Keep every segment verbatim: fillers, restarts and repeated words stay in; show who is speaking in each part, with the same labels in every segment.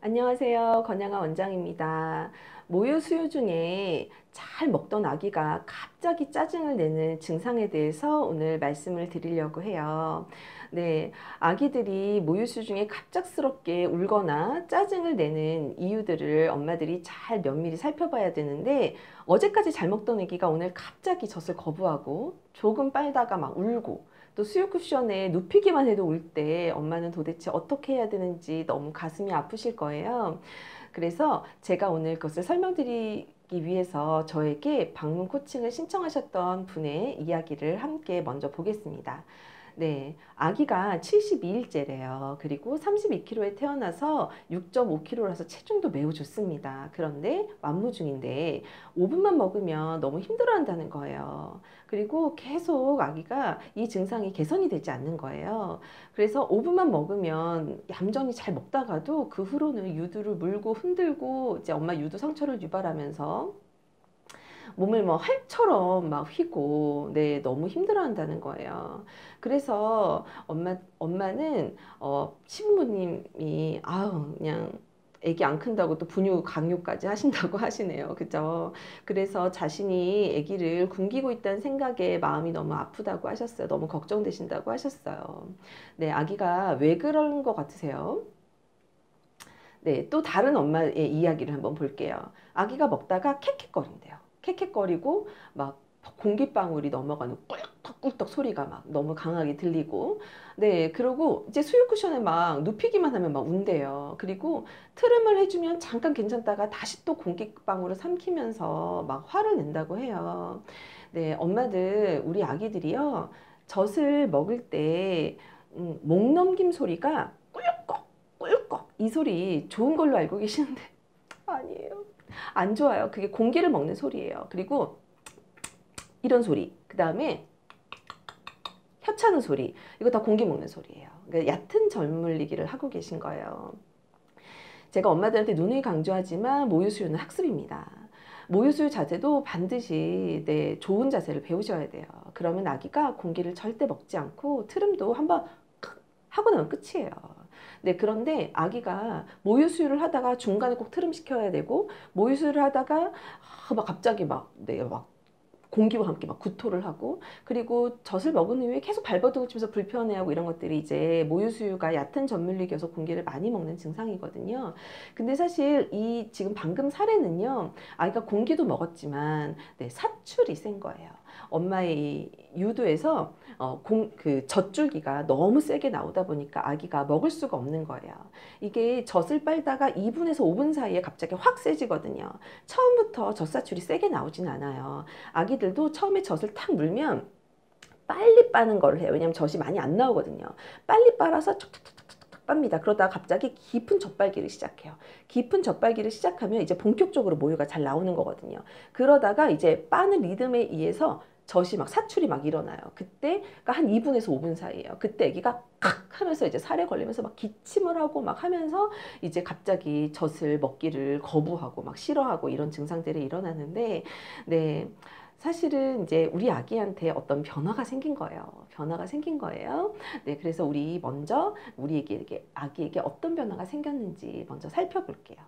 Speaker 1: 안녕하세요. 권양아 원장입니다. 모유 수유 중에 잘 먹던 아기가 갑자기 짜증을 내는 증상에 대해서 오늘 말씀을 드리려고 해요. 네, 아기들이 모유 수유 중에 갑작스럽게 울거나 짜증을 내는 이유들을 엄마들이 잘 면밀히 살펴봐야 되는데, 어제까지 잘 먹던 아기가 오늘 갑자기 젖을 거부하고 조금 빨다가 막 울고, 또 수유 쿠션에 눕히기만 해도 울 때 엄마는 도대체 어떻게 해야 되는지 너무 가슴이 아프실 거예요. 그래서 제가 오늘 그것을 설명드리기 위해서 저에게 방문 코칭을 신청하셨던 분의 이야기를 함께 먼저 보겠습니다. 네, 아기가 칠십이 일째래요. 그리고 삼십이 킬로그램에 태어나서 육 점 오 킬로그램라서 체중도 매우 좋습니다. 그런데 완무 중인데 오 분만 먹으면 너무 힘들어한다는 거예요. 그리고 계속 아기가 이 증상이 개선이 되지 않는 거예요. 그래서 오 분만 먹으면 얌전히 잘 먹다가도 그 후로는 유두를 물고 흔들고 이제 엄마 유두 상처를 유발하면서 몸을 뭐 활처럼 막 휘고, 네, 너무 힘들어한다는 거예요. 그래서 엄마, 엄마는, 어, 시부모님이, 아우, 그냥, 애기 안 큰다고 또 분유 강요까지 하신다고 하시네요. 그죠? 그래서 자신이 아기를 굶기고 있다는 생각에 마음이 너무 아프다고 하셨어요. 너무 걱정되신다고 하셨어요. 네, 아기가 왜 그런 것 같으세요? 네, 또 다른 엄마의 이야기를 한번 볼게요. 아기가 먹다가 캑캑거린대요. 캑캑거리고 막 공기방울이 넘어가는 꿀떡꿀떡 소리가 막 너무 강하게 들리고, 네, 그러고 이제 수유 쿠션에 막 눕히기만 하면 막 운대요. 그리고 트름을 해주면 잠깐 괜찮다가 다시 또 공기방울을 삼키면서 막 화를 낸다고 해요. 네, 엄마들, 우리 아기들이요, 젖을 먹을 때 음, 목 넘김 소리가 꿀꺽 꿀꺽 이 소리 좋은 걸로 알고 계시는데 아니에요. 안 좋아요. 그게 공기를 먹는 소리예요. 그리고 이런 소리, 그 다음에 혀 차는 소리, 이거 다 공기 먹는 소리예요. 그러니까 얕은 젖물리기를 하고 계신 거예요. 제가 엄마들한테 누누이 강조하지만 모유수유는 학습입니다. 모유수유 자세도 반드시 네, 좋은 자세를 배우셔야 돼요. 그러면 아기가 공기를 절대 먹지 않고 트름도 한번 하고 나면 끝이에요. 네, 그런데 아기가 모유수유를 하다가 중간에 꼭 트름 시켜야 되고, 모유수유를 하다가 아, 막 갑자기 막, 네, 막 공기와 함께 막 구토를 하고, 그리고 젖을 먹은 이후에 계속 발버둥을 치면서 불편해하고, 이런 것들이 이제 모유수유가 얕은 젖물리기여서 공기를 많이 먹는 증상이거든요. 근데 사실 이 지금 방금 사례는요, 아이가 공기도 먹었지만 네, 사출이 센 거예요. 엄마의 유두에서 어, 공, 그 젖줄기가 너무 세게 나오다 보니까 아기가 먹을 수가 없는 거예요. 이게 젖을 빨다가 이 분에서 오 분 사이에 갑자기 확 세지거든요. 처음부터 젖사출이 세게 나오진 않아요. 아기들도 처음에 젖을 탁 물면 빨리 빠는 거를 해요. 왜냐면 젖이 많이 안 나오거든요. 빨리 빨아서 촉촉촉촉촉 빱니다. 그러다가 갑자기 깊은 젖빨기를 시작해요. 깊은 젖빨기를 시작하면 이제 본격적으로 모유가 잘 나오는 거거든요. 그러다가 이제 빠는 리듬에 의해서 젖이 막 사출이 막 일어나요. 그때가 한 이 분에서 오 분 사이예요. 그때 아기가 칵 하면서 이제 살에 걸리면서 막 기침을 하고 막 하면서 이제 갑자기 젖을 먹기를 거부하고 막 싫어하고 이런 증상들이 일어나는데, 네. 사실은 이제 우리 아기한테 어떤 변화가 생긴 거예요. 변화가 생긴 거예요. 네, 그래서 우리 먼저 우리에게 아기에게 어떤 변화가 생겼는지 먼저 살펴볼게요.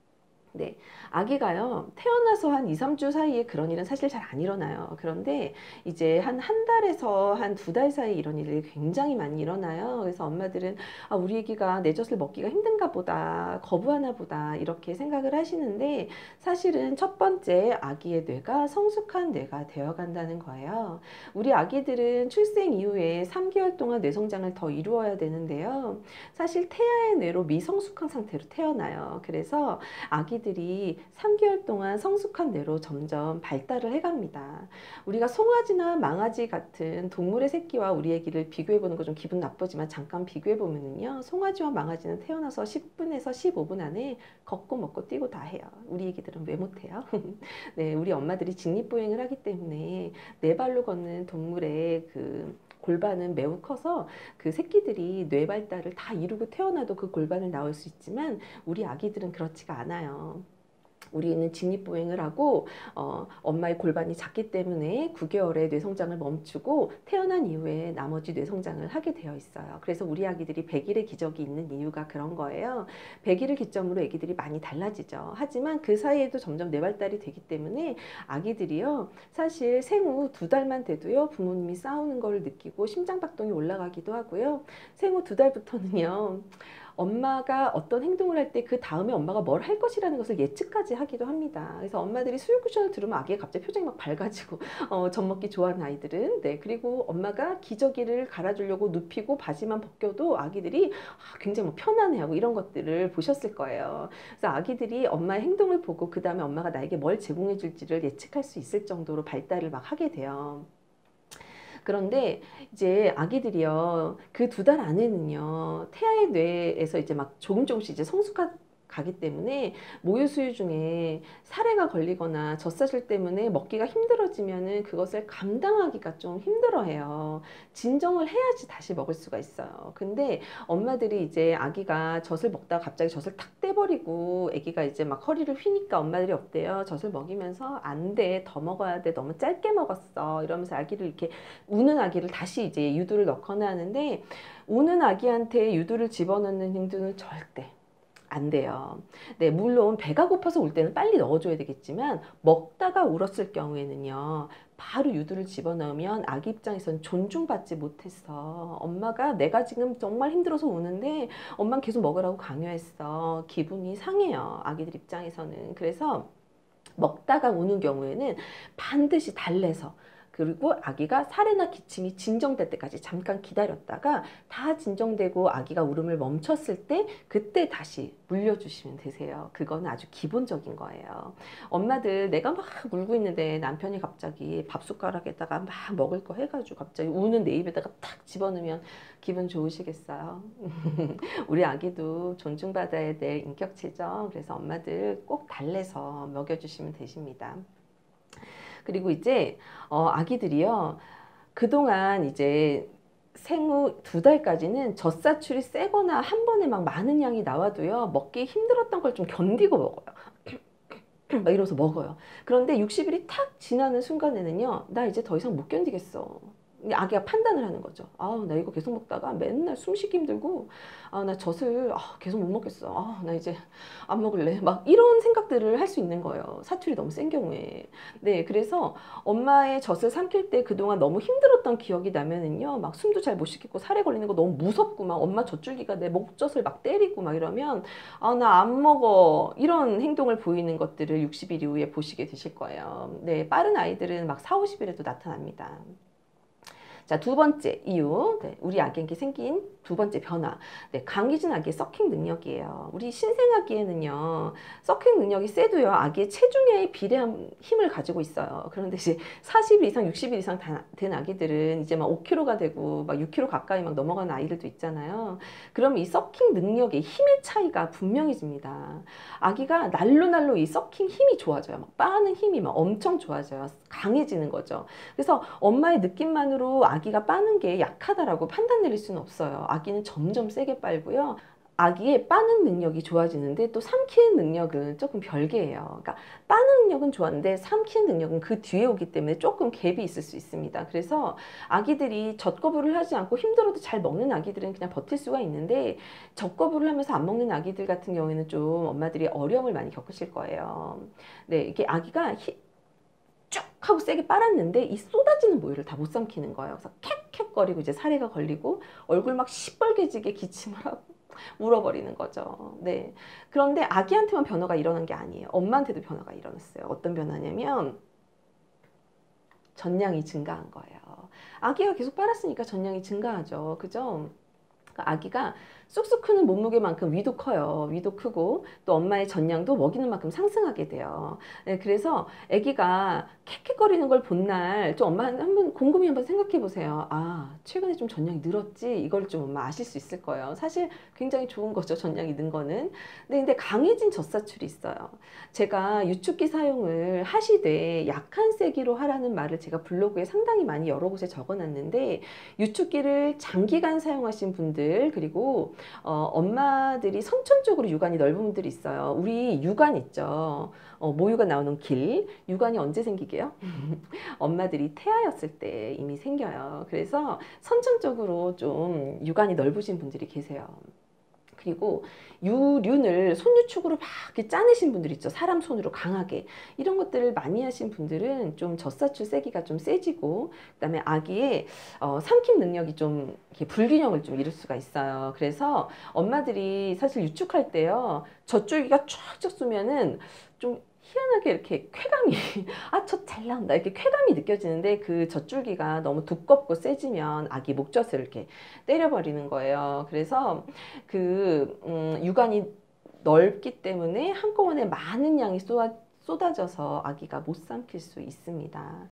Speaker 1: 네, 아기가요, 태어나서 한 이, 삼 주 사이에 그런 일은 사실 잘 안 일어나요. 그런데 이제 한 한 달에서 한 두 달 사이에 이런 일이 굉장히 많이 일어나요. 그래서 엄마들은 아, 우리 아기가 내 젖을 먹기가 힘든가 보다, 거부하나 보다, 이렇게 생각을 하시는데, 사실은 첫 번째 아기의 뇌가 성숙한 뇌가 되어 간다는 거예요. 우리 아기들은 출생 이후에 삼 개월 동안 뇌 성장을 더 이루어야 되는데요. 사실 태아의 뇌로 미성숙한 상태로 태어나요. 그래서 아기들이 삼 개월 동안 성숙한 뇌로 점점 발달을 해갑니다. 우리가 송아지나 망아지 같은 동물의 새끼와 우리 아기를 비교해 보는 거 좀 기분 나쁘지만 잠깐 비교해 보면은요, 송아지와 망아지는 태어나서 십 분에서 십오 분 안에 걷고 먹고 뛰고 다 해요. 우리 아기들은 왜 못해요? 네, 우리 엄마들이 직립보행을 하기 때문에 네 발로 걷는 동물의 그 골반은 매우 커서 그 새끼들이 뇌 발달을 다 이루고 태어나도 그 골반을 나올 수 있지만 우리 아기들은 그렇지가 않아요. 우리는 직립보행을 하고 어, 엄마의 골반이 작기 때문에 구 개월에 뇌성장을 멈추고 태어난 이후에 나머지 뇌성장을 하게 되어 있어요. 그래서 우리 아기들이 백 일의 기적이 있는 이유가 그런 거예요. 백 일을 기점으로 아기들이 많이 달라지죠. 하지만 그 사이에도 점점 뇌발달이 되기 때문에 아기들이요, 사실 생후 두 달만 돼도요, 부모님이 싸우는 걸 느끼고 심장박동이 올라가기도 하고요. 생후 두 달부터는요, 엄마가 어떤 행동을 할 때 그 다음에 엄마가 뭘 할 것이라는 것을 예측까지 하기도 합니다. 그래서 엄마들이 수유 쿠션을 들으면 아기가 갑자기 표정이 막 밝아지고 어, 젖 먹기 좋아하는 아이들은, 네, 그리고 엄마가 기저귀를 갈아주려고 눕히고 바지만 벗겨도 아기들이 아, 굉장히 뭐 편안해하고 이런 것들을 보셨을 거예요. 그래서 아기들이 엄마의 행동을 보고 그 다음에 엄마가 나에게 뭘 제공해 줄지를 예측할 수 있을 정도로 발달을 막 하게 돼요. 그런데 이제 아기들이요, 그 두 달 안에는요, 태아의 뇌에서 이제 막 조금 조금씩 이제 성숙하 가기 때문에 모유 수유 중에 사례가 걸리거나 젖사슬 때문에 먹기가 힘들어지면은 그것을 감당하기가 좀 힘들어해요. 진정을 해야지 다시 먹을 수가 있어요. 근데 엄마들이 이제 아기가 젖을 먹다가 갑자기 젖을 탁 떼버리고 아기가 이제 막 허리를 휘니까 엄마들이 없대요. 젖을 먹이면서 안 돼, 더 먹어야 돼, 너무 짧게 먹었어, 이러면서 아기를 이렇게 우는 아기를 다시 이제 유두를 넣거나 하는데, 우는 아기한테 유두를 집어넣는 행동은 절대 안 돼요. 네, 물론 배가 고파서 울 때는 빨리 넣어줘야 되겠지만 먹다가 울었을 경우에는요, 바로 유두를 집어넣으면 아기 입장에서는 존중받지 못했어. 엄마가 내가 지금 정말 힘들어서 우는데 엄마는 계속 먹으라고 강요했어. 기분이 상해요, 아기들 입장에서는. 그래서 먹다가 우는 경우에는 반드시 달래서, 그리고 아기가 사례나 기침이 진정될 때까지 잠깐 기다렸다가 다 진정되고 아기가 울음을 멈췄을 때 그때 다시 물려주시면 되세요. 그건 아주 기본적인 거예요. 엄마들, 내가 막 울고 있는데 남편이 갑자기 밥숟가락에다가 막 먹을 거 해가지고 갑자기 우는 내 입에다가 탁 집어넣으면 기분 좋으시겠어요? 우리 아기도 존중받아야 될 인격체죠. 그래서 엄마들 꼭 달래서 먹여주시면 되십니다. 그리고 이제 어, 아기들이요, 그동안 이제 생후 두 달까지는 젖사출이 세거나 한 번에 막 많은 양이 나와도요, 먹기 힘들었던 걸 좀 견디고 먹어요. 막 이러면서 먹어요. 그런데 육십 일이 탁 지나는 순간에는요, 나 이제 더 이상 못 견디겠어. 아기가 판단을 하는 거죠. 아, 나 이거 계속 먹다가 맨날 숨쉬기 힘들고, 아, 나 젖을 아, 계속 못 먹겠어. 아, 나 이제 안 먹을래. 막 이런 생각들을 할 수 있는 거예요. 사출이 너무 센 경우에. 네, 그래서 엄마의 젖을 삼킬 때 그동안 너무 힘들었던 기억이 나면은요, 막 숨도 잘 못 쉬겠고 살에 걸리는 거 너무 무섭고 막 엄마 젖줄기가 내 목젖을 막 때리고 막 이러면 아, 나 안 먹어, 이런 행동을 보이는 것들을 육십 일 이후에 보시게 되실 거예요. 네, 빠른 아이들은 막 사, 오십 일에도 나타납니다. 자, 두 번째 이유, 네, 우리 아기에게 생긴 두 번째 변화, 네, 강기진 아기의 서킹 능력이에요. 우리 신생아기에는요, 서킹 능력이 세도요, 아기의 체중에 비례한 힘을 가지고 있어요. 그런데 이제 사십 일 이상, 육십 일 이상 된 아기들은 이제 막 오 킬로그램가 되고 막 육 킬로그램 가까이 막 넘어가는 아이들도 있잖아요. 그럼 이 서킹 능력의 힘의 차이가 분명해집니다. 아기가 날로 날로 이 서킹 힘이 좋아져요. 막 빠는 힘이 막 엄청 좋아져요. 강해지는 거죠. 그래서 엄마의 느낌만으로 아기가 빠는 게 약하다라고 판단 내릴 수는 없어요. 아기는 점점 세게 빨고요. 아기의 빠는 능력이 좋아지는데 또 삼키는 능력은 조금 별개예요. 그러니까 빠는 능력은 좋았는데 삼키는 능력은 그 뒤에 오기 때문에 조금 갭이 있을 수 있습니다. 그래서 아기들이 젖거부를 하지 않고 힘들어도 잘 먹는 아기들은 그냥 버틸 수가 있는데, 젖거부를 하면서 안 먹는 아기들 같은 경우에는 좀 엄마들이 어려움을 많이 겪으실 거예요. 네, 이게 아기가 히, 쭉 하고 세게 빨았는데 이 쏟아지는 모유를 다 못 삼키는 거예요. 그래서 캑캑거리고 이제 사례가 걸리고 얼굴 막 시뻘개지게 기침을 하고 울어버리는 거죠. 네. 그런데 아기한테만 변화가 일어난 게 아니에요. 엄마한테도 변화가 일어났어요. 어떤 변화냐면 전량이 증가한 거예요. 아기가 계속 빨았으니까 전량이 증가하죠. 그죠? 아기가 쑥쑥 크는 몸무게만큼 위도 커요. 위도 크고 또 엄마의 전량도 먹이는 만큼 상승하게 돼요. 네, 그래서 아기가 캑캑거리는 걸 본 날 좀 엄마 한번 곰곰이 한번 생각해 보세요. 아, 최근에 좀 전량이 늘었지? 이걸 좀 엄마 아실 수 있을 거예요. 사실 굉장히 좋은 거죠, 전량이 는 거는. 네, 근데 강해진 젖사출이 있어요. 제가 유축기 사용을 하시되 약한 세기로 하라는 말을 제가 블로그에 상당히 많이 여러 곳에 적어놨는데, 유축기를 장기간 사용하신 분들, 분들, 그리고 어, 엄마들이 선천적으로 유관이 넓은 분들이 있어요. 우리 유관 있죠. 어, 모유가 나오는 길, 유관이 언제 생기게요? 엄마들이 태아였을 때 이미 생겨요. 그래서 선천적으로 좀 유관이 넓으신 분들이 계세요. 그리고 유륜을 손유축으로 막 이렇게 짜내신 분들 있죠. 사람 손으로 강하게. 이런 것들을 많이 하신 분들은 좀 젖사출 세기가 좀 세지고, 그다음에 아기의 어, 삼킴 능력이 좀 이렇게 불균형을 좀 이룰 수가 있어요. 그래서 엄마들이 사실 유축할 때요, 젖줄기가 쫙쫙 쏘면은 좀 희한하게 이렇게 쾌감이 아, 젖 잘 나온다 이렇게 쾌감이 느껴지는데, 그 젖줄기가 너무 두껍고 세지면 아기 목젖을 이렇게 때려버리는 거예요. 그래서 그 음, 유관이 넓기 때문에 한꺼번에 많은 양이 쏟아, 쏟아져서 아기가 못 삼킬 수 있습니다.